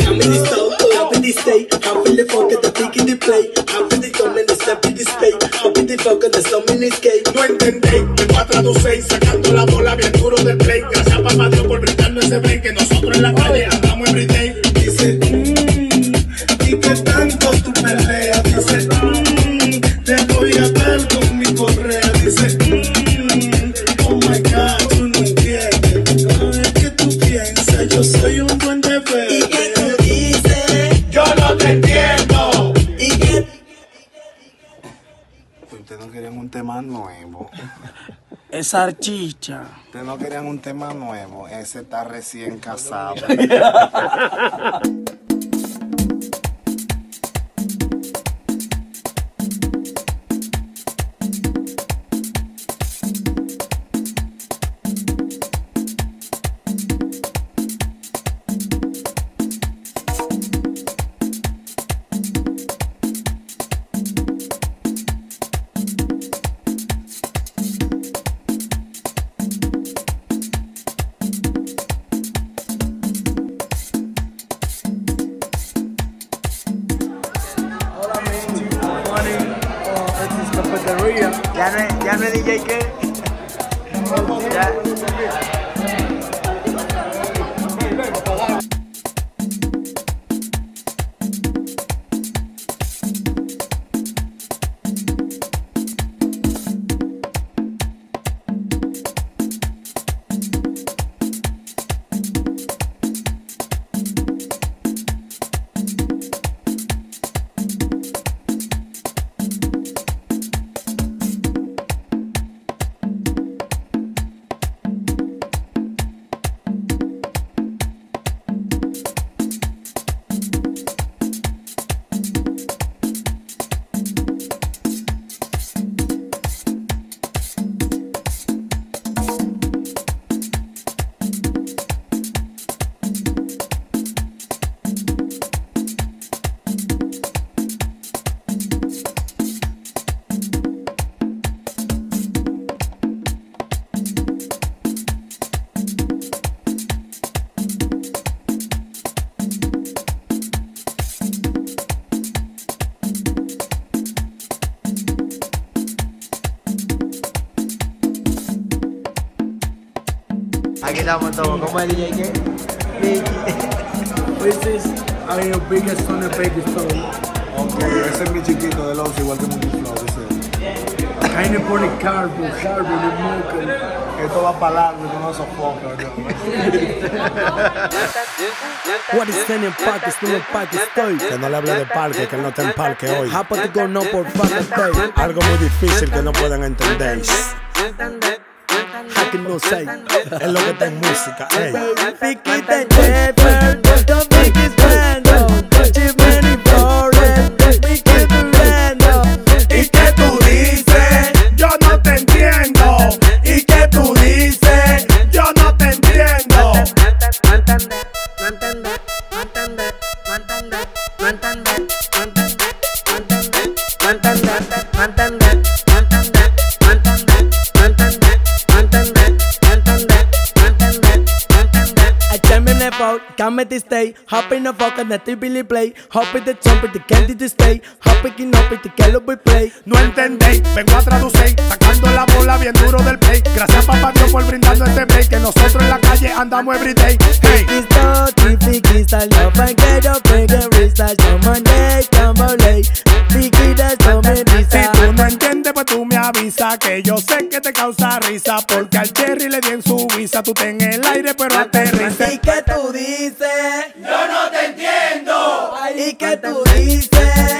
I'm in the soul, up in the state. I'm feeling funk at the peak in the play. I'm feeling come in the step in the space. Up in the funk and the slum in the skate. No entendéis, vengo a traducir, sacando la bola bien duro del play. Gracias a papá Dios por brindarnos ese break, que nosotros en la calle andamos everyday. Dice, y que tanto tú peleas. Dice, te voy a dar con mi correa. Dice, oh my God, tú no entiendes. Cada vez que tú piensas, yo soy un buen bebé. ¿Y qué tú dices? Yo no te entiendo. ¿Y qué? Ustedes no querían un tema nuevo. Esa archicha. Ustedes no querían un tema nuevo. Ese está recién casado. Ya no es DJ que. Ya. Aquí estamos todos. ¿Cómo es DJ qué? This is your biggest son and biggest son. Ok, ese es mi chiquito de los igual que Multiflow, dice. Kind of put a cardboard, the smoking. Esto va para largo y no sofoca. What is in parque? Estoy en parque, estoy. Que no le hable de parque, que él no está en parque hoy. How about to go no por fucking day? Algo muy difícil que no pueden entender. I can no say. Es lo que está en música, ey. Piqui de Jeffer, don't make it random. Chimney Forest, Piqui de random. ¿Y qué tú dices? Yo no te entiendo. ¿Y qué tú dices? Yo no te entiendo. Come at this day, hop in the fuck and the Billy play. Hop in the jump with the candy to stay. Hop picking up with the caliber play. No entendéis, vengo a traducir, sacando la bola bien duro del play. Gracias papá Dios por brindarnos este break, que nosotros en la calle andamos everyday. Hey. Piqui style, love and get up, bring a freestyle. Come on, day, come on, lay. Piqui that's coming Si tú no entiendes, pues tú me avisas, que yo sé que te causa risa, porque al Cherry le di en su visa. Tú ten el aire pero aterriza. ¿Y qué tú dices? Yo no te entiendo. ¿Y qué tú dices?